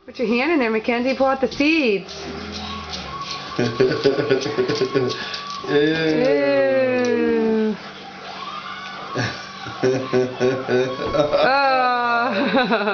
Put your hand in there, Mackenzie. Pull out the seeds. Ew. Oh.